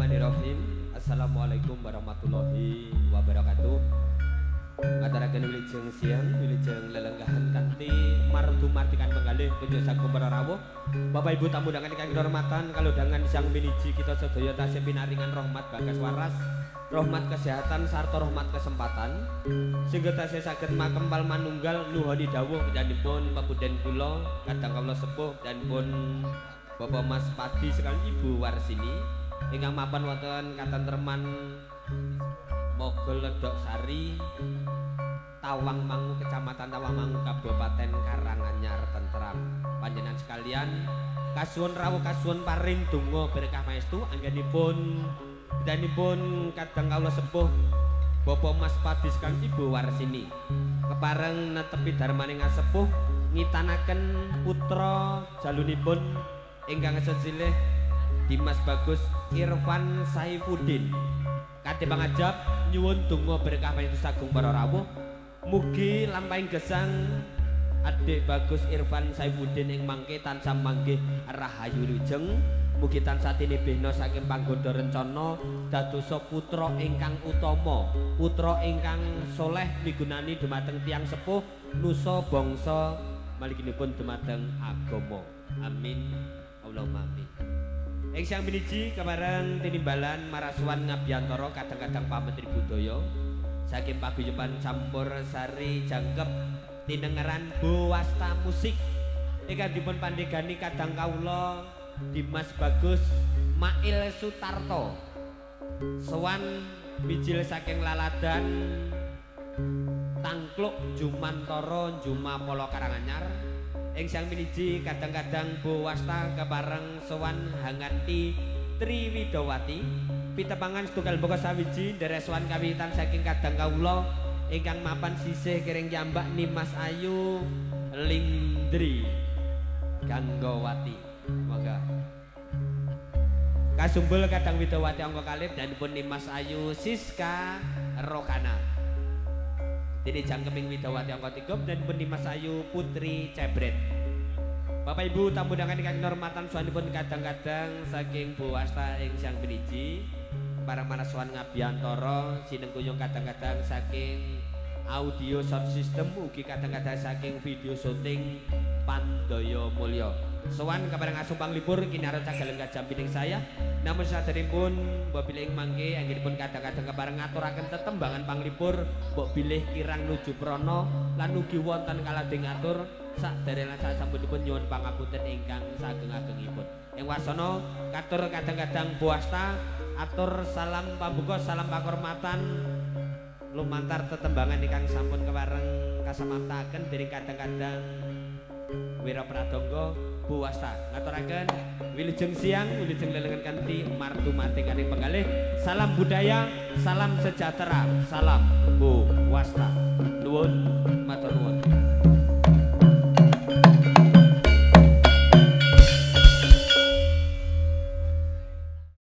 Bismillahirrahmanirrahim. Assalamualaikum warahmatullahi wabarakatuh. Ngaturaken wilujeng siang, wilujeng lelenggahan kanthi mardu-martikan penggalih kunjuk sagung para rawuh. Bapak Ibu tamu undangan ingkang kinurmatan, kalodhangan sang miniji kita sedaya tasih pinaringan rahmat bagas waras, rahmat kesehatan sarta rahmat kesempatan. Sehingga tasih saged makempal manunggal nuhoni dawuh panjenenganipun pepundhen kula kadang kawula sepuh dan pun Bapak Mas Padi sekalian Ibu Warsini ingkang mapan wonten katentreman Mogol Ledok Sari Tawangmangu Kecamatan Tawangmangu Kabupaten Karanganyar tentrem. Panjenengan sekalian kasuwun rawuh kasuwun paring donga berkah maestu anggenipun danipun kadang kawula sepuh Bapak Mas Padi sekalian Ibu Warsini kepareng netepi darmaning sepuh ngitanaken putra jalunipun ingkang sesilih Dimas Bagus Irfan Saifuddin kanthi pangajab nyuwun donga berkah panestu sagung para rawuh mugi lampahing gesang Adik Bagus Irfan Saifuddin ing mangke tansah manggih rahayu wilujeng mugi tansah tinebehna saking panggoda rencana dadosa putra ingkang utama putra ingkang soleh migunani dumateng tiyang sepuh nusa bangsa maliginipun dumateng agama amin Allahumma amin. Ing sang piniji kepareng tinimbalan marasuwan ngabiyantara kadang-kadang pamentri budaya saking paguyuban campur sari jangkep tinengeran Bowasta musik ingkang dipun pandegani kadang kawula Dimas Bagus Mail Sutarto sowan bijil saking laladan Tangkluk Jumantara Jumapala Karanganyar. Ing sang piniji kadang-kadang Bowasta kepareng sowan Hanganti Triwidawati pitepangan setunggal boko sawiji ndereswan kawiwitan saking kadang kawula ingkang mapan sisih kiring yambak Nimas Ayu Lindri Ganggawati monggo kasumbul kadang Widawati angka kalih danipun Nimas Ayu Siska Rokana. Dene jangkeping Widawati angka 3 dan pun Dimas Ayu Putri Cebret. Bapak Ibu tamu undangan ingkang hormatan sawanipun kadang-kadang saking Bowasta ing sang piniji para manasuwan ngabiyantara sinengkuyung kadang-kadang saking audio sound system ugi kadang-kadang saking video syuting Pandaya Mulya. Sowan kepareng asumpang libur kinarca galengga jampining saya namun saderengipun mbok bilih mangke anggenipun kadang-kadang kepareng ngaturaken tetembangan panglipur mbok bilih kirang nuju prana lan ugi wonten kalading ngatur sadereng sasampunipun nyuwun pangapunten ingkang sageng-agengipun ing wasana katur kadang-kadang Bowasta atur salam pambuka salam pakurmatan lumantar tetembangan ingkang sampun kepareng kasamaptaken dening kadang-kadang Wira Pradangga Bowasta ngaturaken wilujeng siang wilujeng lelengan kanthi martu-marti kaning penggalih salam budaya salam sejahtera salam Bowasta nuwun matur